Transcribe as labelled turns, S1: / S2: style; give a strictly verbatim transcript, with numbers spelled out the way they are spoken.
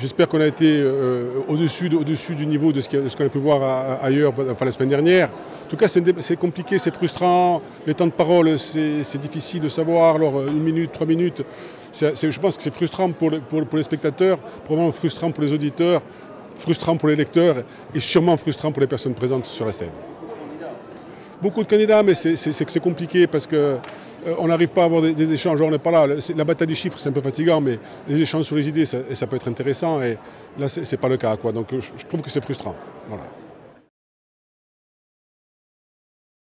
S1: J'espère qu'on a été euh, au-dessus au du niveau de ce qu'on a pu voir à, à, ailleurs enfin, la semaine dernière. En tout cas, c'est compliqué, c'est frustrant. Les temps de parole, c'est difficile de savoir. Alors, une minute, trois minutes, je pense que c'est frustrant pour, pour, pour les spectateurs, probablement frustrant pour les auditeurs, frustrant pour les lecteurs et sûrement frustrant pour les personnes présentes sur la scène. Beaucoup de candidats, mais c'est que c'est compliqué parce qu'on euh, n'arrive pas à avoir des, des échanges. On n'est pas là. La bataille des chiffres, c'est un peu fatigant, mais les échanges sur les idées, ça, ça peut être intéressant. Et là, ce n'est pas le cas, quoi. Donc, je, je trouve que c'est frustrant. Voilà.